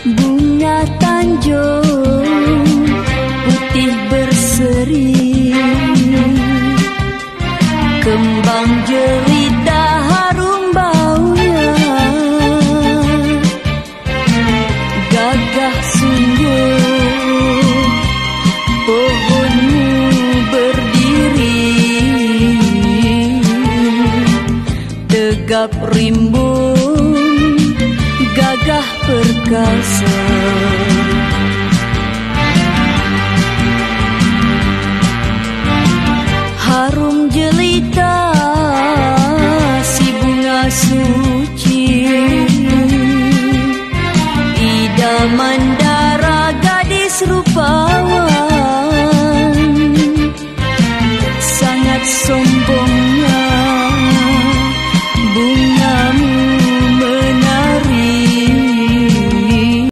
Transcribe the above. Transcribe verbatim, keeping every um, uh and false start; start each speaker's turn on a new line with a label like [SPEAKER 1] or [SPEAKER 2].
[SPEAKER 1] bunga tanjung putih berseri, kembang jelita harum baunya, gagah sungguh pohonmu berdiri, tegap rimbun gagah perkasa. Harum jelita si bunga suci, idaman